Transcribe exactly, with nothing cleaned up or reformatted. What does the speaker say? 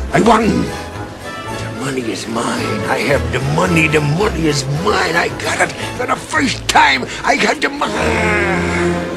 I won! The money is mine. I have the money. The money is mine. I got it for the first time. I got the money.